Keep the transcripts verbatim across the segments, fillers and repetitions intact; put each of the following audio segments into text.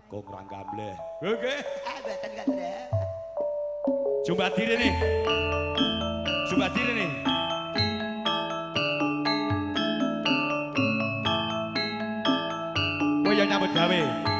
Kakung Ranggambleh. Oke. Ah, mboten Kandra. Jumpa diri nih. Jumpa diri nih. Kowe yang nyambut gawe.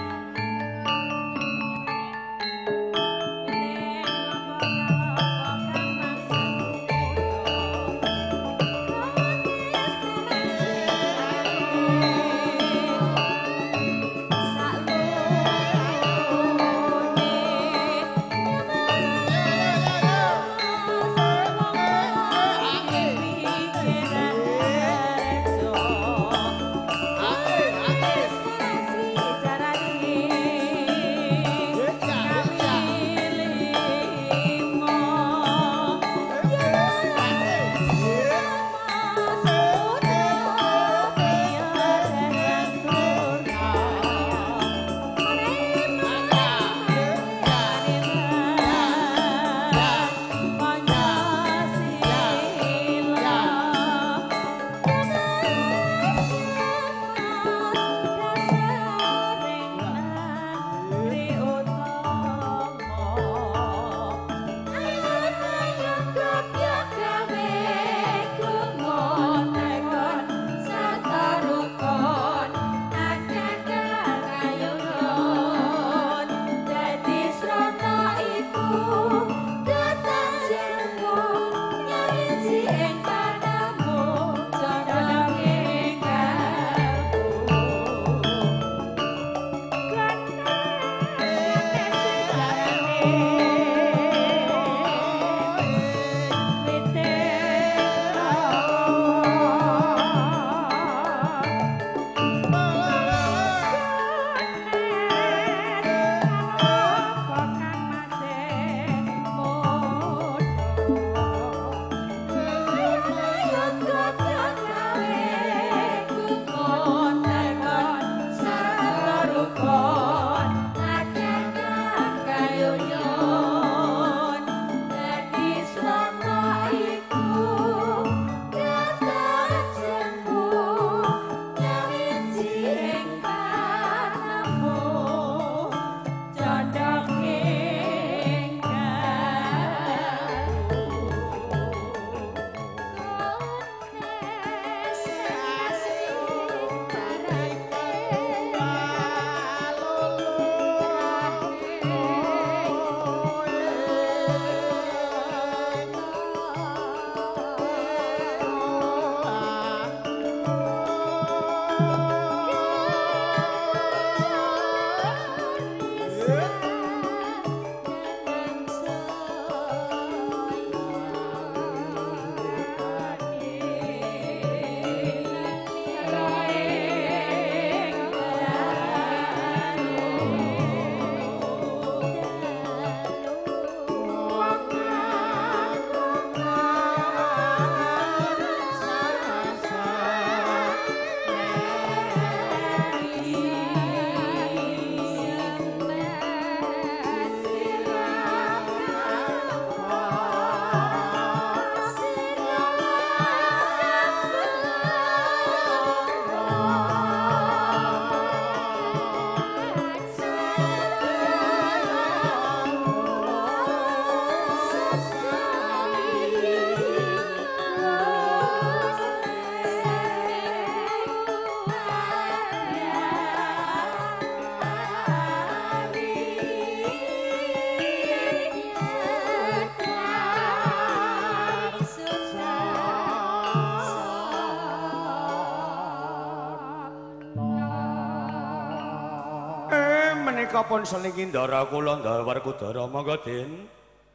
Kapun selingin dara kula ndawar kudara monggo Den.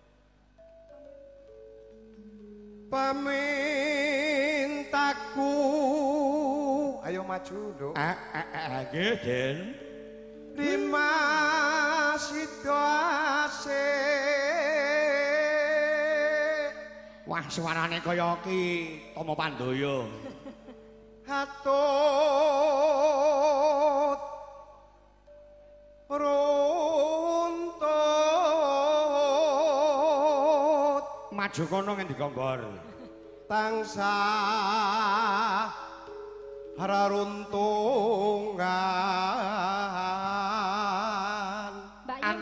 Pamintaku ayo maju Nduk. Ah nggih Den. Lima situasi. Wah suarane kaya ki Tama Pandaya. Hatut runtut maju kono ngendika Ngor tansah raruntungan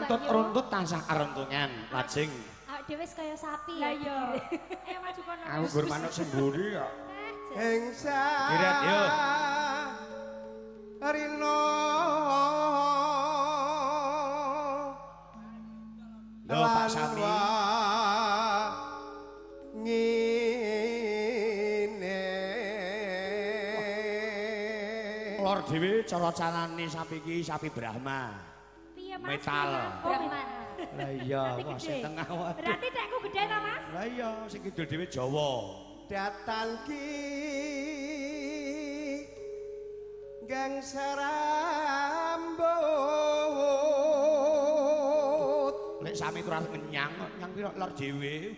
runtut runtut tansah aruntungan lajeng. Awak dhewe wis kaya sapi. Lah iya. Ayo maju kono. Aku gur manuk semburi kok. Engsa Kirat, yo. Rino Lho Pak Sami. Ngine Lor dhewe cara carane sapi iki sapi Brahma. Piye Mas? Metal. Brahman. Lah iya, Berarti wah gede. sing tengah wae. Berarti tekku gede ta Mas? Lah iya, sing kidul dhewe Jawa. datang ki gang serambut Lek sami kurang ngenyang, nyang pira lor dhewe.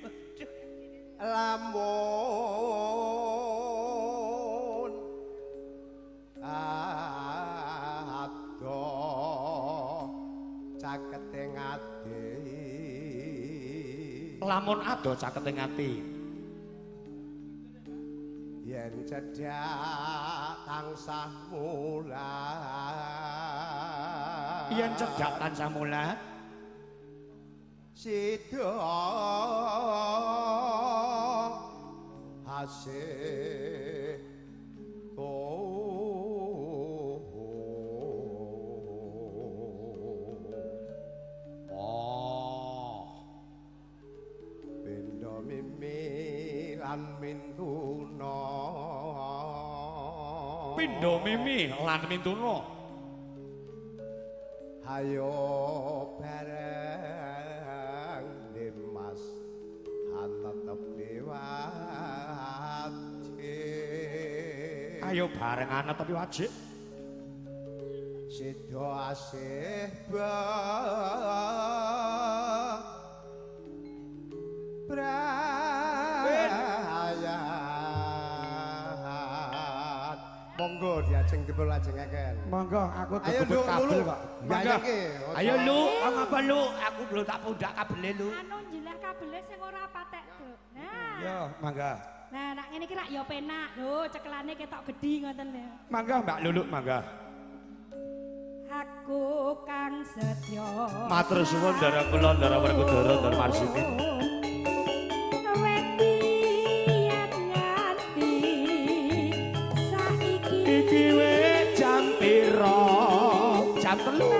lamun ado cakete ngati Lamun ado cakete ngati. yen cedhak tansah mulat Yen cedhak tansah mulat sida hasih oh benda mimi lan mintuna pindha mimi lan mintuna ayo bareng Dimas tetep diwajib ayo barengan tapi wajib sida asih ba brayat monggo diajeng dipun lajengaken monggo aku ayo debut kabel kok monggo ayo lu apa lu aku belum tak pundak kabele lu Anu njilek kabele sing ora patek, Duk. Nah. yo mangga Nah, nak ngene iki rak ya penak. Lho, cekelane ketok gedhi ngoten lho. mangga Mbak Luluk mangga Aku kang setya. matur suwun ndara kula ndara Werkudara ndara Marsudi iki wis jam pira jam telu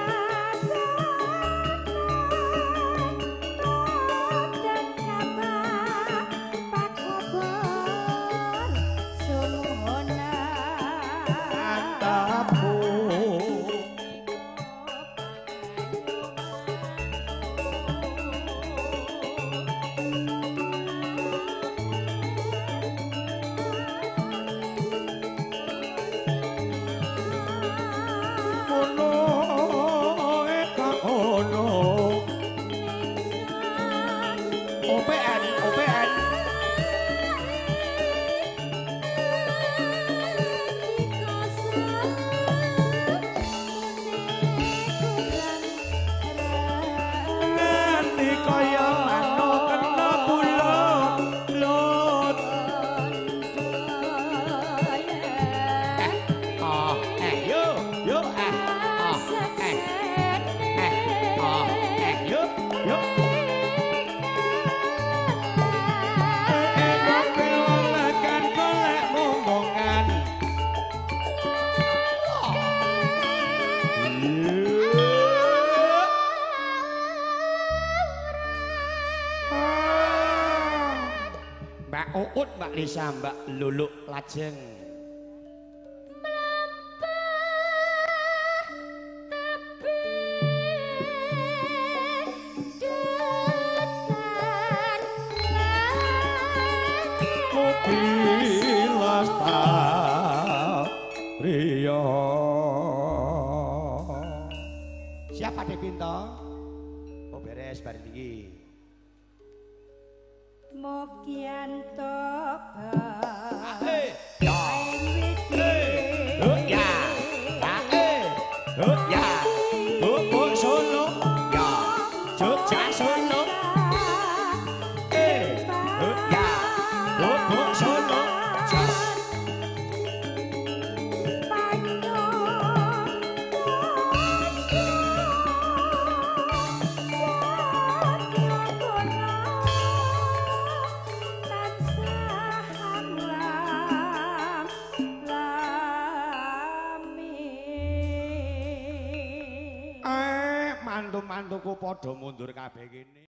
O P N, O P N. Nganti kaya manuk kena bulut lut. Eh, oh, eh, yo, yo, eh, oh, eh, eh, oh, eh, yo, yo. Mbak Uut, Mbak Lisa, Mbak Luluk lajeng. Mobilas Rio. Siapa Dek Pinto? Oh beres bar iki. Mokianto Eh, ya. Eh, oh ya. Ya eh. Oh ya. Oh oh Solo. Ya. Jogja Solo. Eh, oh ya. Oh oh Solo. Jas. mantu-mantuku padha mundur kabeh kene.